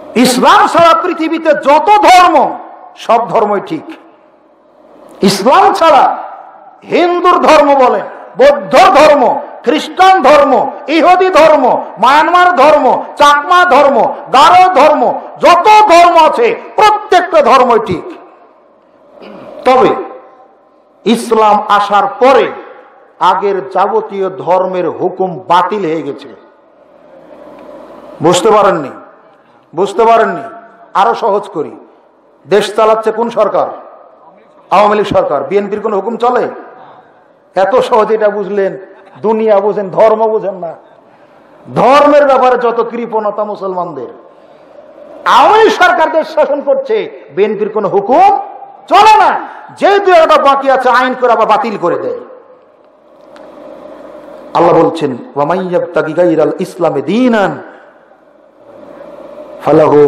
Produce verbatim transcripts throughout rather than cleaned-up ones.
ইসলাম ছাড়া পৃথিবীতে যত ধর্ম সব ধর্মই ঠিক। ইসলাম ছাড়া হিন্দুর ধর্ম বলেন, বৌদ্ধ ধর্ম, খ্রিস্টান ধর্ম, ইহুদি ধর্ম, মায়ানমার ধর্ম, চাকমা ধর্ম, গারো ধর্ম, যত ধর্ম আছে প্রত্যেকটা ধর্মই ঠিক। তবে ইসলাম আসার পরে আগের যাবতীয় ধর্মের হুকুম বাতিল হয়ে গেছে। বুঝতে পারেননি? বুঝতে পারেননি? আরো সহজ করি, দেশ চালাচ্ছে কোন সরকার? আওয়ামী লীগ সরকার। বিএনপির কোন হুকুম চলে? এত সহজে এটা বুঝলেন, দুনিয়া বুঝেন, ধর্ম বুঝেন না। ধর্মের ব্যাপারে যত কৃপণতা মুসলমানদের। আওয়ামী লীগ সরকার দেশ শাসন করছে, বিএনপির কোন হুকুম চলে না। যে দু একটা বাকি আছে আইন করে আবার বাতিল করে দেয়। আল্লাহ বলছেন, ওয়ামান ইয়াবতাগি গায়রাল ইসলামি দীনান ফালাহু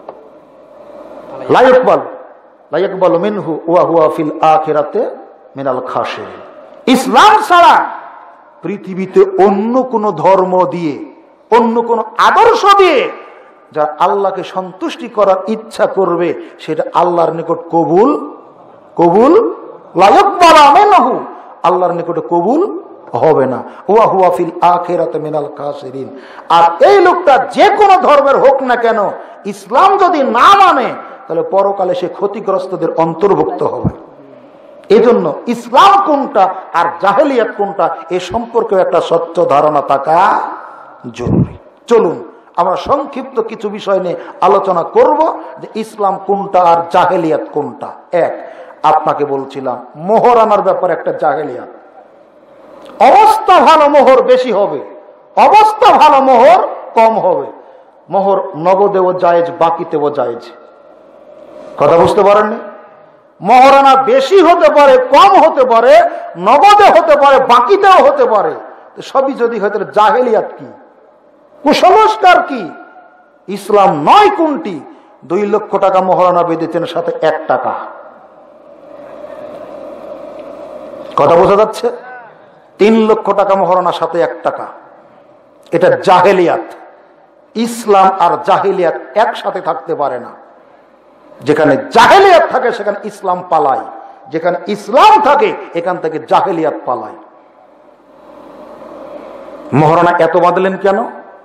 লা ইকবাল লা ইকবালু মিনহু ওয়া হুয়া ফিল আখিরাতি মিনাল খাসিরিন। ইসলাম ছাড়া পৃথিবীতে অন্য কোন ধর্ম দিয়ে, অন্য কোন আদর্শ দিয়ে যা আল্লাহকে সন্তুষ্টি করার ইচ্ছা করবে সেটা আল্লাহর নিকট কবুল কবুল লা ইকবালু মিনহু, আল্লাহর নিকটে কবুল হবে না। ওয়া হুয়া ফিল আখিরাতি মিনাল খাসিরিন। আর এই লোকটা যে কোনো ধর্মের হোক না কেন, ইসলাম যদি না মানে তাহলে পরকালে সে ক্ষতিগ্রস্তদের অন্তর্ভুক্ত হবে। এজন্য ইসলাম কোনটা আর জাহেলিয়াত কোনটা এ সম্পর্কে একটা স্বচ্ছ ধারণা থাকা জরুরি। চলুন আমরা সংক্ষিপ্ত কিছু বিষয় নিয়ে আলোচনা করব যে ইসলাম কোনটা আর জাহেলিয়াত কোনটা। এক, আপনাকে বলছিলাম মোহর আনার ব্যাপারে একটা জাহেলিয়াত। অবস্থা ভালো মোহর বেশি হবে, অবস্থা ভালো মোহর কম হবে। মোহর নগদেও জায়েজ, বাকিতেও জায়েজ। কথা বুঝতে পারেননি? মোহরানা বেশি হতে পারে, কম হতে পারে, নগদে হতে পারে, বাকিতেও হতে পারে। সবই যদি হয় তাহলে জাহেলিয়াত কি, কুসংস্কার কি? ইসলাম নয় কোনটি? দুই লক্ষ টাকা মোহরানা বেঁধেছেন, সাথে এক টাকা। কথা বোঝা যাচ্ছে? তিন লক্ষ টাকা মোহরানা, সাথে এক টাকা। এটা জাহেলিয়াত। ইসলাম আর জাহেলিয়াত একসাথে থাকতে পারে না। যেখানে জাহেলিয়াত থাকে সেখানে ইসলাম পালায়, যেখানে ইসলাম থাকে এখান থেকে জাহেলিয়াত পালায়। মোহরানা এত বাঁধলেন কেন?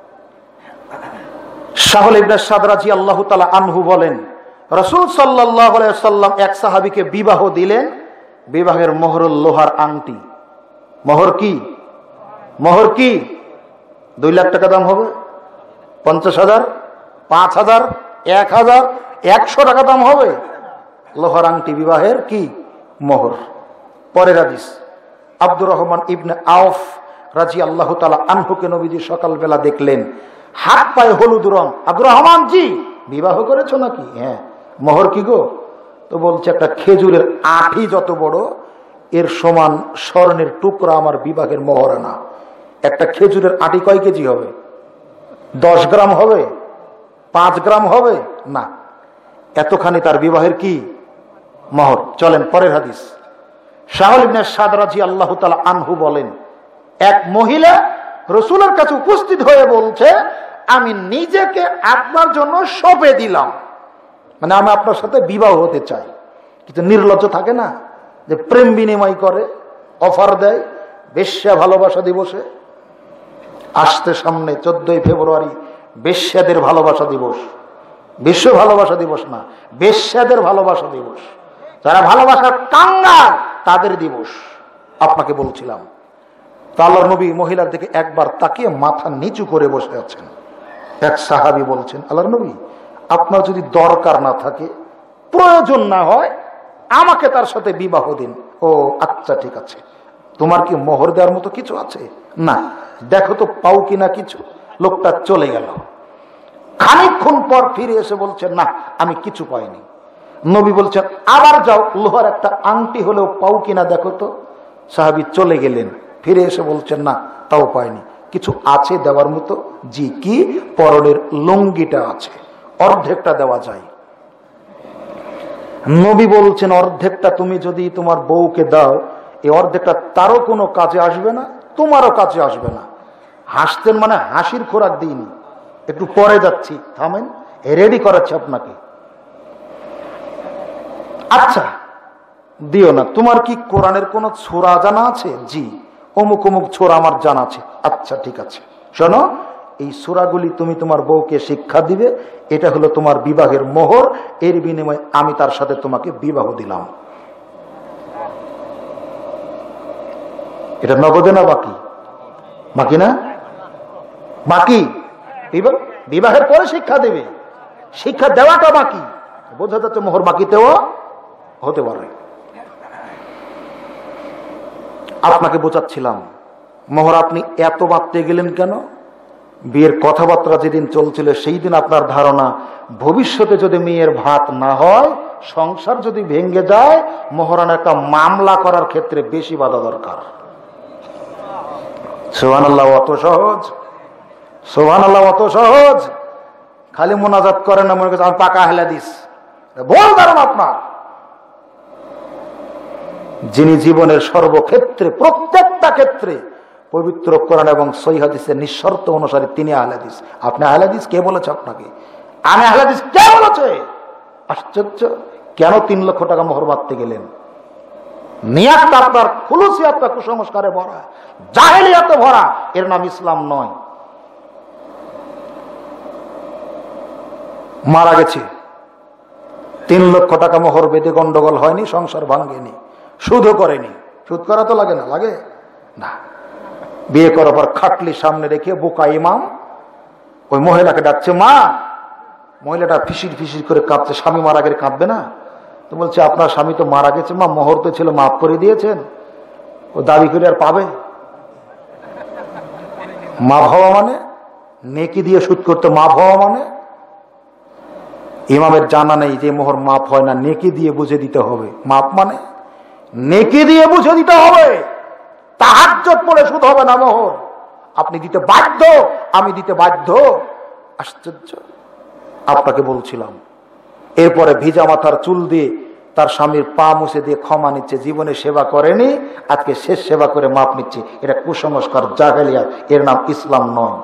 সাহল ইবনে সাদ রাদিয়াল্লাহু তাআলা আনহু বলেন, রাসূল সাল্লাল্লাহু আলাইহি ওয়াসাল্লাম এক সাহাবীকে বিবাহ দিলেন। বিবাহের মোহর লোহার আংটি। মোহর কি? মোহর কি? দুই লাখ টাকা দাম হবে? পঞ্চাশ হাজার, পাঁচ হাজার, এক হাজার, একশো টাকা দাম হবে? লোহার আংটি বিবাহের কি? মোহর। পরের হাদিস, আব্দুর রহমান ইবনে আউফ রাদিয়াল্লাহু তাআলা আনহুকে নবীজি সকালবেলা দেখলেন, হাত পায়ে হলুদ রং। আব্দুর রহমান জি, বিবাহ করেছো নাকি? হ্যাঁ। মোহর কি গো? তো বলছে, একটা খেজুরের আঠি যত বড় এর সমান স্বর্ণের টুকরা আমার বিবাহের মোহরানা। একটা খেজুরের আঠি কয় কেজি হবে? দশ গ্রাম হবে? পাঁচ গ্রাম হবে না, এতখানি তার বিবাহের কি? মোহর। চলেন পরের হাদিস। সাহল ইবনে সাদ রাদিয়াল্লাহু তাআলা আনহু বলেন, এক মহিলা রাসূলের কাছে উপস্থিত হয়ে বলছে, আমি নিজেকে আপনার জন্য সঁপে দিলাম, মানে আমি আপনার সাথে বিবাহ হতে চাই। কিন্তু নির্লজ্জ থাকে না, যে প্রেম বিনিময় করে, অফার দেয় বেশ্যা ভালোবাসা দিবসে। আসতে সামনে চোদ্দই ফেব্রুয়ারি বেশ্যাদের ভালোবাসা দিবস। বিশ্ব ভালোবাসা দিবস না, বেশ্যাদের ভালোবাসা দিবস। যারা ভালোবাসার কাঙ্গাল তাদের দিবস। আপনাকে বলছিলাম, আল্লাহর নবী মহিলার দিকে একবার তাকিয়ে মাথা নিচু করে বসে আছেন। এক সাহাবী বলছেন, আল্লাহর নবী, আপনার যদি দরকার না থাকে, প্রয়োজন না হয়, আমাকে তার সাথে বিবাহ দিন। ও আচ্ছা, ঠিক আছে। তোমার কি মোহর দেওয়ার মতো কিছু আছে? না। দেখো তো পাও কিনা কিছু। লোকটা চলে গেল। খানিকক্ষণ পর ফিরে এসে বলছে, না, আমি কিছু পাইনি। নবী বলছেন, আবার যাও, লোহার একটা আংটি হলেও পাও কিনা দেখো তো। সাহাবী চলে গেলেন, ফিরে এসে বলছেন, না, তাও পাইনি। কিছু আছে দেওয়ার মতো? জি। কি? পরনের লুঙ্গিটা আছে, অর্ধেকটা দেওয়া যায়। নবী বলছেন, অর্ধেকটা তুমি যদি তোমার বউকে দাও, এই অর্ধেকটা তারও কোনো কাজে আসবে না, তোমারও কাজে আসবে না। হাসতেন মানে হাসির খোরাক দিইনি, একটু পরে যাচ্ছি, থামেন। রেডি করাচ্ছে আপনাকে। আচ্ছা দিও না, তোমার কি কোরআনের কোন সূরা জানা আছে? জি, অমুক অমুক সূরা আমার জানা আছে। আচ্ছা ঠিক আছে, শোনো, এই সূরাগুলি তুমি তোমার বউকে শিক্ষা দিবে, এটা হলো তোমার বিবাহের মোহর, এর বিনিময়ে আমি তার সাথে তোমাকে বিবাহ দিলাম। এটা নগদে না বাকি? বাকি না? বাকি। বিবাহের পরে শিক্ষা দেবে, শিক্ষা দেওয়াটা বাকি। বোঝা যাচ্ছে মোহর বাকিতেও হতে পারে। আপনাকে বোঝাচ্ছিলাম মোহর আপনি এত বাড়তে গেলেন কেন? বিয়ের কথাবার্তা যেদিন চলছিল সেই দিন আপনার ধারণা ভবিষ্যতে যদি মেয়ের ভাত না হয়, সংসার যদি ভেঙে যায়, মোহরানা একটা মামলা করার ক্ষেত্রে বেশি বাধা দরকার। সুবহানাল্লাহ, অত সহজ? সুবহানাল্লাহ, অত সহজ? খালি মোনাজাত করেন না, মনে করছে আমি পাকা হেলা দিস। বল কারণ আপনার যিনি জীবনের সর্বক্ষেত্রে প্রত্যেকটা ক্ষেত্রে পবিত্র কোরআন এবং সহিহ হাদিসের নিঃশর্ত অনুসারী, তিনি আহলে হাদিস। আপনি আহলে হাদিস কে বলেছে আপনাকে? আমি আহলে হাদিস কে বলেছে? আশ্চর্য, কেন তিন লক্ষ টাকা মোহর বাঁধতে গেলেন? নিয়াত আপনার খুলুসিয়াতটা কুসংস্কারে ভরা, জাহেলিয়াতে ভরা, এর নাম ইসলাম নয়। মারা গেছে, তিন লক্ষ টাকা মোহর বেঁধে গন্ডগোল হয়নি, সংসার ভাঙ্গেনি, সুদও করেনি। সুদ করা তো লাগে না? লাগে না। বিয়ে করার পর খাটলি সামনে রেখে বোকা ইমাম ওই মহিলাকে ডাকছে, মা। মহিলাটা ফিসির ফিসির করে কাঁদছে, স্বামী মারা গেলে কাঁদবে না? তো বলছে আপনার স্বামী তো মারা গেছে মা, মোহর তো ছিল, মাফ করে দিয়েছেন। ও দাবি করে আর পাবে? মাফ হওয়া মানে নেকি দিয়ে সুদ করতে মাফ হওয়া মানে? ইমামের জানা নেই যে মোহর মাফ হয় না, নেকি দিয়ে বুঝে দিতে হবে। মাফ মানে নেকি দিয়ে বুঝে দিতে হবে। তাহাজ্জুদ পড়ে সুদ হবে না মোহর, আপনি দিতে বাধ্য, আমি দিতে বাধ্য। আশ্চর্য। আপনাকে বলছিলাম এরপরে ভিজা মাথার চুল দিয়ে তার স্বামীর পা মুছে দিয়ে ক্ষমা নিচ্ছে, জীবনে সেবা করেনি, আজকে শেষ সেবা করে মাপ নিচ্ছে। এটা কুসংস্কার, জাহেলিয়াত, এর নাম ইসলাম নয়।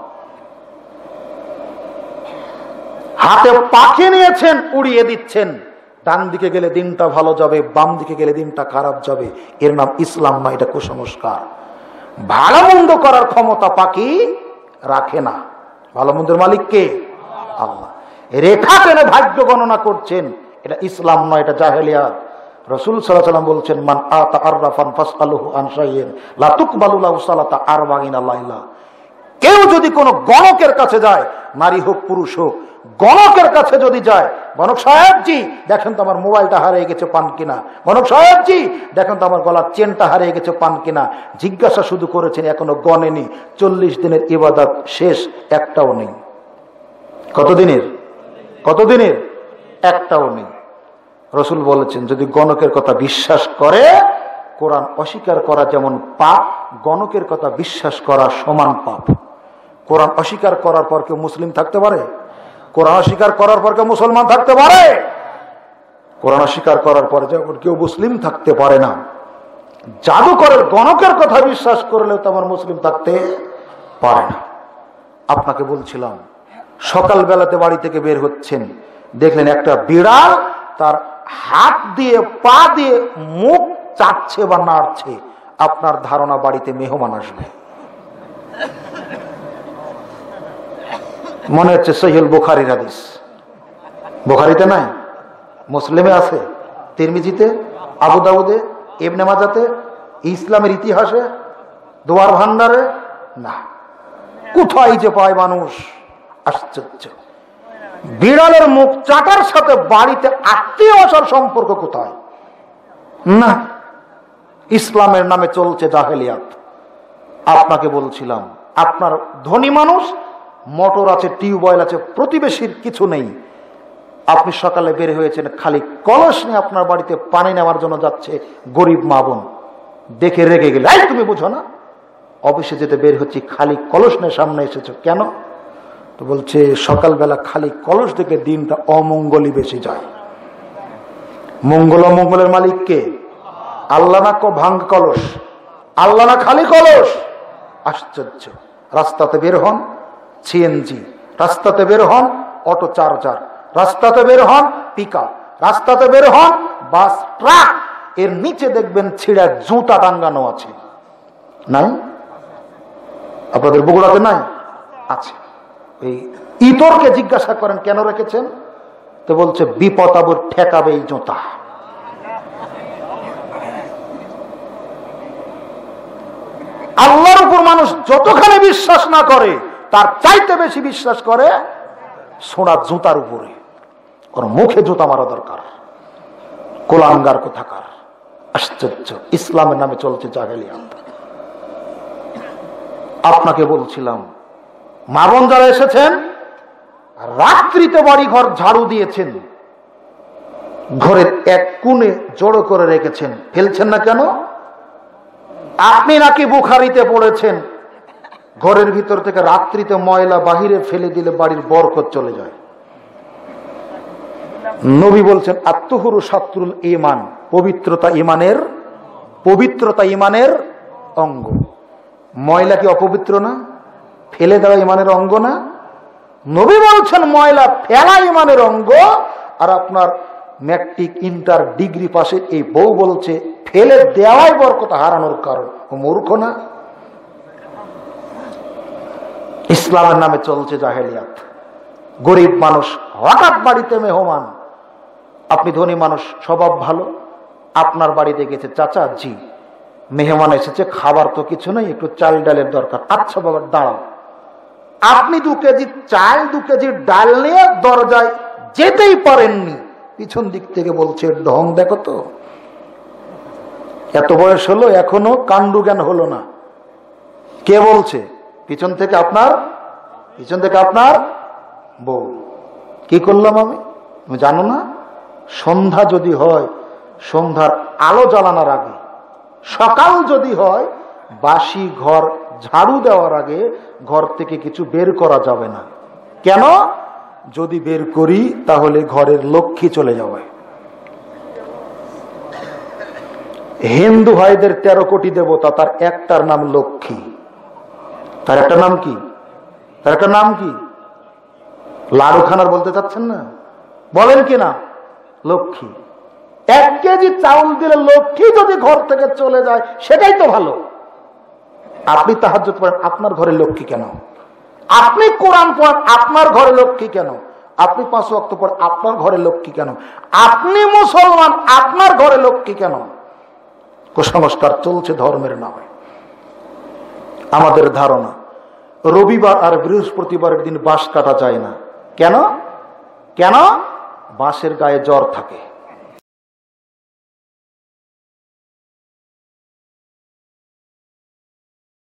হাতে পাখি নিয়েছেন, উড়িয়ে দিচ্ছেন, ডান দিকে গেলে দিনটা ভালো যাবে, বাম দিকে গেলে দিনটা খারাপ যাবে, এর নাম ইসলাম নয়, এটা কুসংস্কার। ভালো মন্দ করার ক্ষমতা পাখি রাখে না, ভালো মন্দের মালিক কে? আল্লাহ। রেখা টেনে ভাগ্য গণনা করছেন, এটা ইসলাম নয়, এটা জাহেলিয়াত। রাসূল সাল্লাল্লাহু আলাইহি ওয়াসাল্লাম বলছেন, মান আতা আররাফান ফাসআলুহু আন শাইইন লা তুকবালু লাহু সালাতা আরবাঈনা লাইলা। কেউ যদি কোনো গণকের কাছে যায়, নারী হোক পুরুষ হোক, গণকের কাছে যদি যায়, গণক সাহেব জি দেখেন তো আমার মোবাইলটা হারিয়ে গেছে, পান কিনা? গণক সাহেব জি দেখেন তো আমার গলার চেনটা হারিয়ে গেছে, পান কিনা? জিজ্ঞাসা শুধু করেছেন, এখনো গণেনি। চল্লিশ দিনের ইবাদত শেষ, একটাও নেই। কতদিনের? কতদিনের? একটাও নেই। রাসূল বলেছেন, যদি গণকের কথা বিশ্বাস করে, কোরআন অস্বীকার করা যেমন পাপ, গণকের কথা বিশ্বাস করা সমান পাপ। কোরআন অস্বীকার করার পর কেউ মুসলিম থাকতে পারে? কোরআন অস্বীকার করার পর কেউ মুসলমান থাকতে পারে? কোরআন অস্বীকার করার পর যখন কেউ মুসলিম থাকতে পারে না, জাদুকরের গণকের কথা বিশ্বাস করলেও তেমন মুসলিম থাকতে পারে না। আপনাকে বলছিলাম সকাল বেলাতে বাড়ি থেকে বের হচ্ছেন, দেখলেন একটা বিড়াল তার হাত দিয়ে পা দিয়ে মুখ চাটছে বা নাড়ছে। আপনার ধারণা বাড়িতে মেহমান আসবে। মনে হচ্ছে সহিহ বুখারীর হাদিস। বুখারীতে নাই, মুসলিমে আছে, তিরমিজিতে, আবু দাউদে, ইবনে মাজাতে, ইসলামের ইতিহাসে, দোয়ার ভান্ডারে না। কোথায় যে পায় মানুষ! আশ্চর্য। বিড়ালের মুখ চাটার সাথে বাড়িতে আত্মীয় আসার সম্পর্ক কোথায়? না, ইসলামের নামে চলছে জাহেলিয়াত। আপনাকে বলছিলাম, আপনার ধনী মানুষ, মোটর আছে, টিউবওয়েল আছে, প্রতিবেশীর কিছু নেই। আপনি সকালে বের হয়েছেন, খালি কলস নিয়ে আপনার বাড়িতে পানি নেওয়ার জন্য যাচ্ছে গরিব মা বোন, দেখে রেগে গেলে, এই তুমি বুঝো না, অফিসে যেতে বের হচ্ছি, খালি কলস নিয়ে সামনে এসেছো কেন? তো বলছে সকালবেলা খালি কলস দেখে দিনটা অমঙ্গলই বেশি যায়। মঙ্গল অমঙ্গলের মালিক কে? আল্লাহ না কো ভাঙ কলস? আল্লাহ না খালি কলস? আশ্চর্য। রাস্তাতে বের হন, সিএনজি, রাস্তাতে বের হন, অটো চার্জার, রাস্তাতে বের হন পিকআপ, রাস্তাতে বের হন বাস ট্রাক, এর নিচে দেখবেন ছিঁড়া জুতা টাঙ্গানো আছে, নাই? আপনাদের বগুড়াতে নাই? আছে। এই ইতরকে জিজ্ঞাসা করেন কেন রেখেছেন, তো বলছে বিপদ আবর ঠেকাবে এই জুতা। আল্লাহর উপর মানুষ যতখানি বিশ্বাস না করে তার চাইতে বেশি বিশ্বাস করে সোনার জুতার উপরে। ওর মুখে জুতা মারা দরকার। কোলাঙ্গার কোথাকার, আশ্চর্য! ইসলামের নামে চলছে জাহেলিয়াত। আপনাকে বলছিলাম, মা বোন যারা এসেছেন রাত্রিতে বাড়ি ঘর ঝাড়ু দিয়েছেন, ঘরের এক কোণে জড়ো করে রেখেছেন, ফেলছেন না কেন? আপনি নাকি বুখারিতে পড়েছেন ঘরের ভিতর থেকে রাত্রিতে ময়লা বাহিরে ফেলে দিলে বাড়ির বরকত চলে যায়। নবী বলছেন আত্মহুরু শাত্রুল ঈমান, পবিত্রতা ঈমানের পবিত্রতা ঈমানের অঙ্গ। ময়লা কি অপবিত্র না? ফেলে দেওয়া ঈমানের অঙ্গ না? নবী বলছেন ময়লা ফেলা ঈমানের অঙ্গ, আর আপনার ম্যাট্রিক ইন্টার ডিগ্রি পাশে এই বউ বলছে ফেলে দেওয়াই বরকত হারানোর কারণ। ও মূর্খ না? ইসলামের নামে চলছে জাহেলিয়াত। গরিব মানুষ হঠাৎ বাড়িতে মেহমান, আপনি ধনী মানুষ স্বভাব ভালো, আপনার বাড়িতে গেছে, চাচা জি মেহমান এসেছে, খাবার তো কিছু নেই, একটু চাল ডালের দরকার। আচ্ছা বাবা দাঁড়াও। আপনি দু কেজি চাল দু কেজি ডাল নিয়ে দরজায় যেতেই পারেননি, পিছন দিক থেকে বলছে ঢং দেখো তো, এত বয়স হলো এখনো কাণ্ডু জ্ঞান হলো না। কে বলছে? পিছন থেকে আপনার পিছন থেকে আপনার বউ। কি করলাম আমি? তুমি জানো না, সন্ধ্যা যদি হয় সন্ধ্যার আলো জ্বালানোর আগে, সকাল যদি হয় বাসি ঘর ঝাড়ু দেওয়ার আগে ঘর থেকে কিছু বের করা যাবে না। কেন? যদি বের করি তাহলে ঘরের লক্ষ্মী চলে যাবে। হিন্দু ভাইদের তেরো কোটি দেবতা, তার একটার নাম লক্ষ্মী। তার একটা নাম কি? তার একটা নাম কি? লাড়ু খানার বলতে চাচ্ছেন না? বলেন কি না? লক্ষ্মী। এক কেজি চাউল দিলে লক্ষ্মী যদি ঘর থেকে চলে যায় সেটাই তো ভালো। আপনি তাহাজ্জুদ পড়েন, আপনার ঘরে লক্ষ্মী কেন? আপনি কোরআন পড়েন, আপনার ঘরে লক্ষ্মী কেন? আপনি পাঁচ ওয়াক্ত পড়েন, আপনার ঘরে লক্ষ্মী কেন? আপনি মুসলমান, আপনার ঘরে লক্ষ্মী কেন? কুসংস্কার চলছে ধর্মের নামে। আমাদের ধারণা রবিবার আর বৃহস্পতিবারের দিন বাঁশ কাটা যায় না। কেন? কেন? বাঁশের গায়ে জ্বর থাকে।